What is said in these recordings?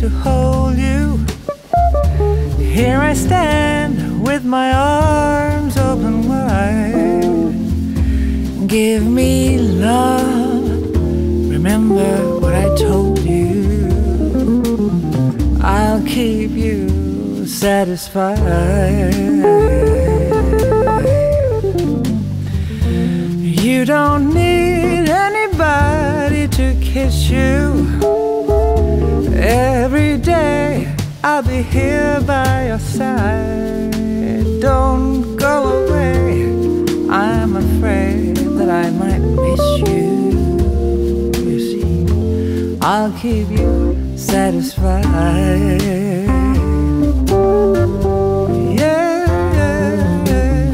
to hold you. Here I stand with my arms open wide. Give me love, remember what I told you. I'll keep you satisfied. You don't need anybody to kiss you. Every day I'll be here by your side. Don't go away, I'm afraid that I might miss you. You see, I'll keep you satisfied. Yeah, yeah, yeah.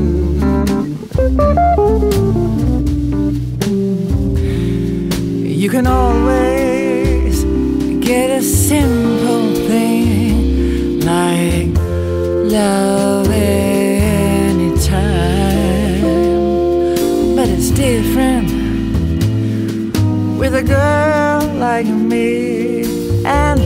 You can always get a simple thing like love anytime, but it's different with a girl like me and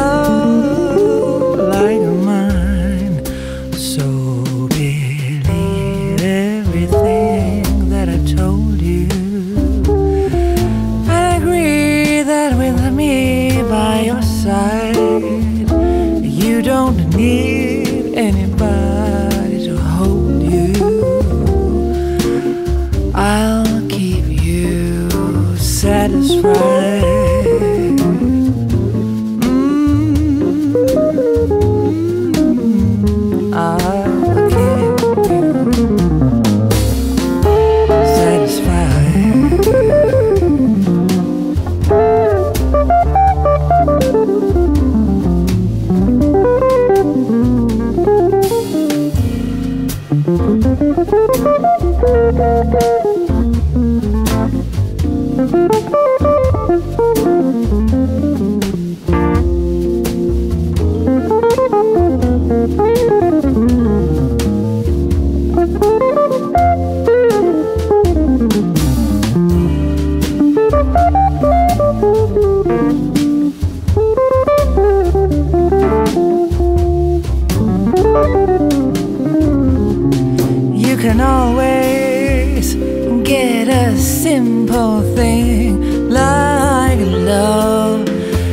love like mine. So believe everything that I told you, and agree that with me by your side, you don't need anybody to hold you. I'll keep you satisfied. I'll keep you satisfied. You can always get a simple thing like love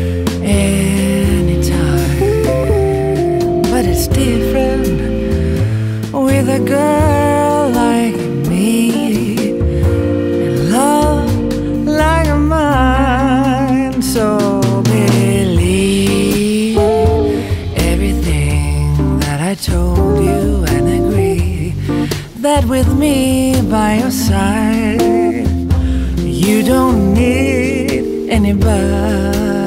anytime, but it's different with a girl like me and love like mine. So believe everything that I told you and agree that with me by your side, you don't need anybody